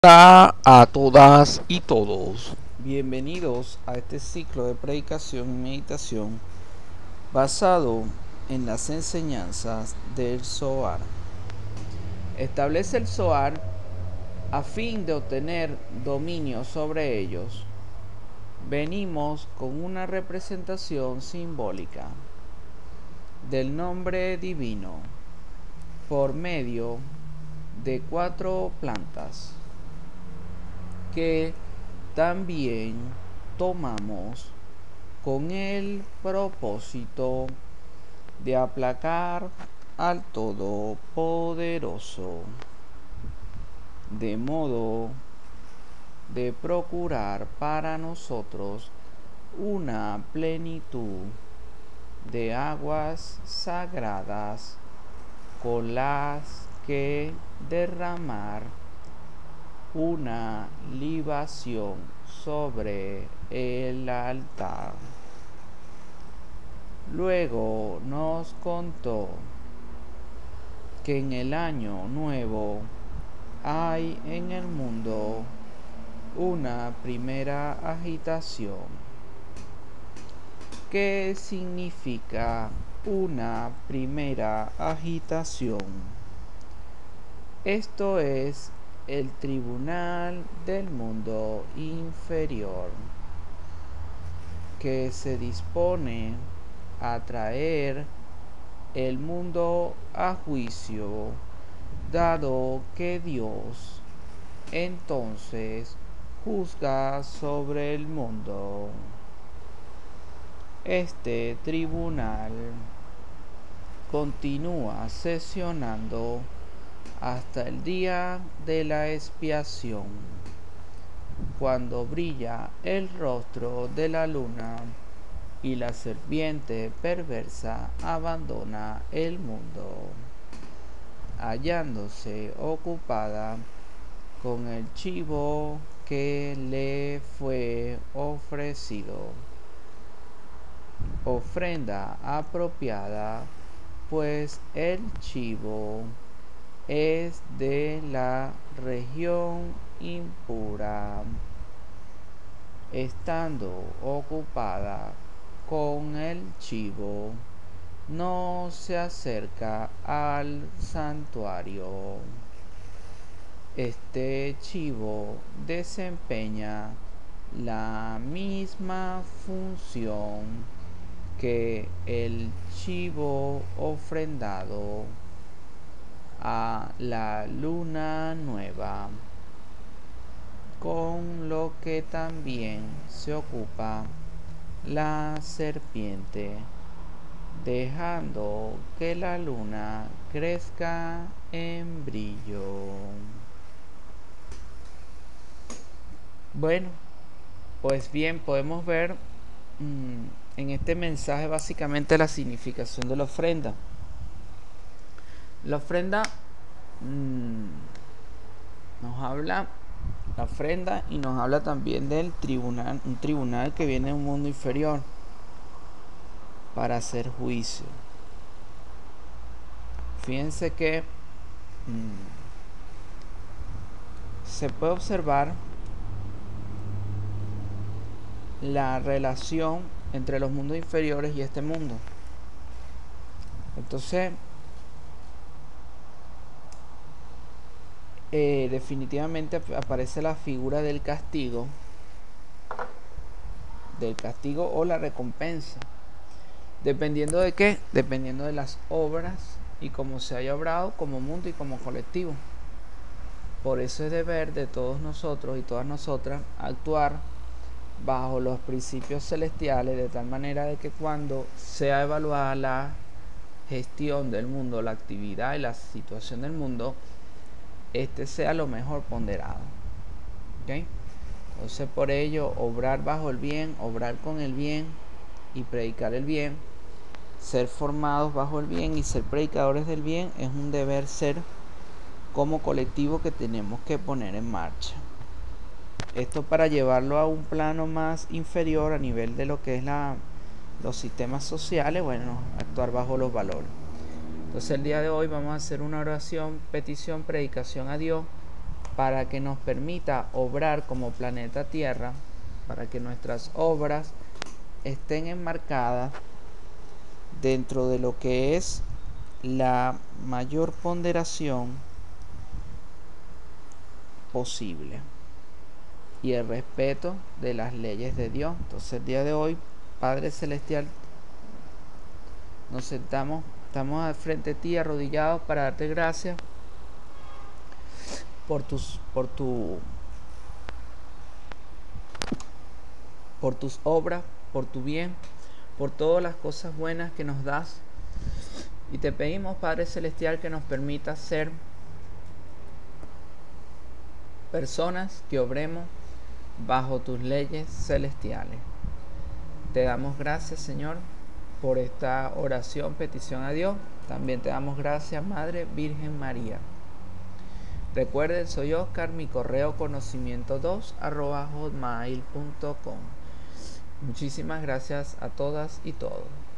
Hola a todas y todos. Bienvenidos a este ciclo de predicación y meditación basado en las enseñanzas del Zohar. Establece el Zohar a fin de obtener dominio sobre ellos. Venimos con una representación simbólica del nombre divino por medio de 4 plantas que también tomamos con el propósito de aplacar al Todopoderoso, de modo de procurar para nosotros una plenitud de aguas sagradas con las que derramar una libación sobre el altar. Luego nos contó que en el año nuevo hay en el mundo una primera agitación. ¿Qué significa una primera agitación? Esto es el tribunal del mundo inferior, que se dispone a traer el mundo a juicio, dado que Dios entonces juzga sobre el mundo. Este tribunal continúa sesionando hasta el día de la expiación, cuando brilla el rostro de la luna y la serpiente perversa abandona el mundo, hallándose ocupada con el chivo que le fue ofrecido, ofrenda apropiada, pues el chivo es de la región impura. Estando ocupada con el chivo, no se acerca al santuario. Este chivo desempeña la misma función que el chivo ofrendado a la luna nueva, con lo que también se ocupa la serpiente, dejando que la luna crezca en brillo. Bueno, pues bien, podemos ver en este mensaje básicamente la significación de la ofrenda. La ofrenda nos habla, la ofrenda, y nos habla también del tribunal, un tribunal que viene de un mundo inferior para hacer juicio. Fíjense que se puede observar la relación entre los mundos inferiores y este mundo. Entonces, definitivamente aparece la figura del castigo o la recompensa. ¿Dependiendo de qué? Dependiendo de las obras y cómo se haya obrado como mundo y como colectivo. Por eso es deber de todos nosotros y todas nosotras actuar bajo los principios celestiales, de tal manera de que cuando sea evaluada la gestión del mundo, la actividad y la situación del mundo, este sea lo mejor ponderado. ¿Okay? Entonces, por ello, obrar bajo el bien, obrar con el bien y predicar el bien, ser formados bajo el bien y ser predicadores del bien, es un deber ser como colectivo que tenemos que poner en marcha. Esto para llevarlo a un plano más inferior a nivel de lo que es los sistemas sociales, bueno, actuar bajo los valores. Entonces el día de hoy vamos a hacer una oración, petición, predicación a Dios para que nos permita obrar como planeta Tierra, para que nuestras obras estén enmarcadas dentro de lo que es la mayor ponderación posible y el respeto de las leyes de Dios. Entonces el día de hoy, Padre Celestial, nos sentamos, estamos al frente de ti arrodillados para darte gracias por tus obras, por tu bien, por todas las cosas buenas que nos das. Y te pedimos, Padre Celestial, que nos permitas ser personas que obremos bajo tus leyes celestiales. Te damos gracias, Señor, por esta oración, petición a Dios. También te damos gracias, Madre Virgen María. Recuerden, soy Oscar, mi correo conocimiento2@hotmail.com. Muchísimas gracias a todas y todos.